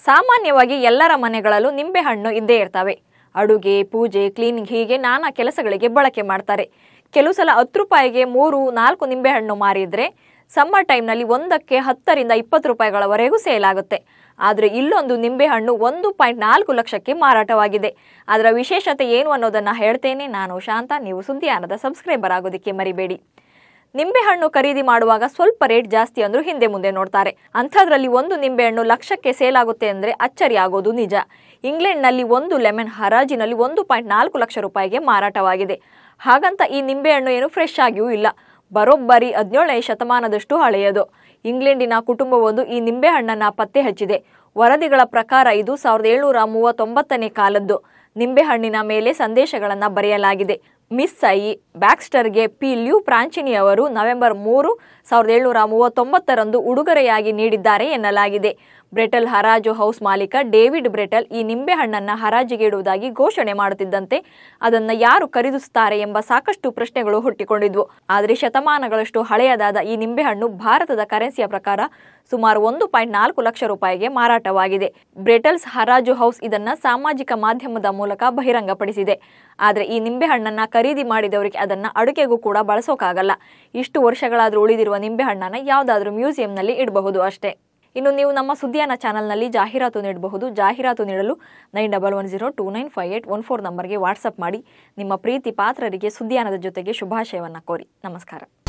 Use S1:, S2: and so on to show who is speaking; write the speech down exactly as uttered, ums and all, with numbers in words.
S1: ಸಾಮಾನ್ಯವಾಗಿ ಎಲ್ಲರ ಮನೆಗಳಲ್ಲೂ ನಿಂಬೆಹಣ್ಣು ಇದ್ದೇ ಇರ್ತವೆ. ಅಡುಗೆ, ಪೂಜೆ, ಕ್ಲೀನಿಂಗ್ ಹೀಗೆ ನಾನಾ ಕೆಲಸಗಳಿಗೆ ಬಳಕೆ ಮಾಡ್ತಾರೆ. ಕೆಲವು ಸಲ ಹತ್ತು ರೂಪಾಯಿಗೆ ಮೂರು ನಾಲ್ಕು ನಿಂಬೆಹಣ್ಣು ಮಾರಿದ್ರೆ ಸಮ್ಮರ್ ಟೈಮ್ನಲ್ಲಿ ಒಂದಕ್ಕೆ ಹತ್ತರಿಂದ ಇಪ್ಪತ್ತು ರೂಪಾಯಿಗಳವರೆಗೂ ಸೇಲ್ ಆಗುತ್ತೆ. ಆದರೆ ಇಲ್ಲೊಂದು ನಿಂಬೆಹಣ್ಣು ಒಂದು ಪಾಯಿಂಟ್ ನಾಲ್ಕು ಲಕ್ಷಕ್ಕೆ ಮಾರಾಟವಾಗಿದೆ. ಅದರ ವಿಶೇಷತೆ ಏನು ಅನ್ನೋದನ್ನು ಹೇಳ್ತೇನೆ. ನಾನು ಶಾಂತ. ನೀವು ಸುದ್ದಿಯಾನದ ಸಬ್ಸ್ಕ್ರೈಬರ್ ಆಗೋದಕ್ಕೆ ಮರಿಬೇಡಿ. ನಿಂಬೆಹಣ್ಣು ಖರೀದಿ ಮಾಡುವಾಗ ಸ್ವಲ್ಪ ರೇಟ್ ಜಾಸ್ತಿ ಅಂದ್ರೂ ಹಿಂದೆ ಮುಂದೆ ನೋಡ್ತಾರೆ. ಅಂಥದ್ರಲ್ಲಿ ಒಂದು ನಿಂಬೆಹಣ್ಣು ಲಕ್ಷಕ್ಕೆ ಸೇಲ್ ಆಗುತ್ತೆ ಅಂದರೆ ಅಚ್ಚರಿ ಆಗೋದು ನಿಜ. ಇಂಗ್ಲೆಂಡ್ನಲ್ಲಿ ಒಂದು ಲೆಮನ್ ಹರಾಜಿನಲ್ಲಿ ಒಂದು ಪಾಯಿಂಟ್ ನಾಲ್ಕು ಲಕ್ಷ ರೂಪಾಯಿಗೆ ಮಾರಾಟವಾಗಿದೆ. ಹಾಗಂತ ಈ ನಿಂಬೆಹಣ್ಣು ಏನು ಫ್ರೆಶ್ ಆಗಿಯೂ ಇಲ್ಲ. ಬರೋಬ್ಬರಿ ಹದಿನೇಳನೇ ಶತಮಾನದಷ್ಟು ಹಳೆಯದು. ಇಂಗ್ಲೆಂಡಿನ ಕುಟುಂಬವೊಂದು ಈ ನಿಂಬೆಹಣ್ಣನ್ನು ಪತ್ತೆ ಹಚ್ಚಿದೆ. ವರದಿಗಳ ಪ್ರಕಾರ ಇದು ಸಾವಿರದ ಏಳ್ನೂರ ಮೂವತ್ತೊಂಬತ್ತನೇ ಕಾಲದ್ದು. ನಿಂಬೆಹಣ್ಣಿನ ಮೇಲೆ ಸಂದೇಶಗಳನ್ನು ಬರೆಯಲಾಗಿದೆ. ಮಿಸ್ ಐ ಬ್ಯಾಕ್ಸ್ಟರ್ಗೆ ಪಿ ಲ್ಯೂ ಪ್ರಾಂಚಿನಿ ಅವರು ನವೆಂಬರ್ ಮೂರು ಸಾವಿರದ ಏಳ್ನೂರ ಮೂವತ್ತೊಂಬತ್ತರಂದು ಉಡುಗೊರೆಯಾಗಿ ನೀಡಿದ್ದಾರೆ ಎನ್ನಲಾಗಿದೆ. ಬ್ರೆಟಲ್ ಹರಾಜು ಹೌಸ್ ಮಾಲೀಕ ಡೇವಿಡ್ ಬ್ರೆಟಲ್ ಈ ನಿಂಬೆಹಣ್ಣನ್ನು ಹರಾಜಿಗೆ ಇಡುವುದಾಗಿ ಘೋಷಣೆ ಮಾಡುತ್ತಿದ್ದಂತೆ ಅದನ್ನು ಯಾರು ಖರೀದಿಸುತ್ತಾರೆ ಎಂಬ ಸಾಕಷ್ಟು ಪ್ರಶ್ನೆಗಳು ಹುಟ್ಟಿಕೊಂಡಿದ್ವು. ಆದರೆ ಶತಮಾನಗಳಷ್ಟು ಹಳೆಯದಾದ ಈ ನಿಂಬೆಹಣ್ಣು ಭಾರತದ ಕರೆನ್ಸಿಯ ಪ್ರಕಾರ ಸುಮಾರು ಒಂದು ಪಾಯಿಂಟ್ ನಾಲ್ಕು ಲಕ್ಷ ರೂಪಾಯಿಗೆ ಮಾರಾಟವಾಗಿದೆ. ಬ್ರೆಟಲ್ಸ್ ಹರಾಜು ಹೌಸ್ ಇದನ್ನ ಸಾಮಾಜಿಕ ಮಾಧ್ಯಮದ ಮೂಲಕ ಬಹಿರಂಗಪಡಿಸಿದೆ. ಆದರೆ ಈ ನಿಂಬೆಹಣ್ಣನ್ನು ಖರೀದಿ ಮಾಡಿದವರಿಗೆ ಅದನ್ನು ಅಡುಗೆಗೂ ಕೂಡ ಬಳಸೋಕ್ಕಾಗಲ್ಲ. ಇಷ್ಟು ವರ್ಷಗಳಾದರೂ ಉಳಿದಿರುವ ನಿಂಬೆಹಣ್ಣನ್ನು ಯಾವುದಾದ್ರೂ ಮ್ಯೂಸಿಯಂನಲ್ಲಿ ಇಡಬಹುದು ಅಷ್ಟೇ. ಇನ್ನು ನೀವು ನಮ್ಮ ಸುದ್ದಿಯಾನ ಚಾನಲ್ನಲ್ಲಿ ಜಾಹೀರಾತು ನೀಡಬಹುದು. ಜಾಹೀರಾತು ನೀಡಲು nine double one zero two nine five eight one four ನಂಬರ್ಗೆ ವಾಟ್ಸಪ್ ಮಾಡಿ ನಿಮ್ಮ ಪ್ರೀತಿ ಪಾತ್ರರಿಗೆ ಸುದ್ದಿಯಾನದ ಜೊತೆಗೆ ಶುಭಾಶಯವನ್ನು ಕೋರಿ. ನಮಸ್ಕಾರ.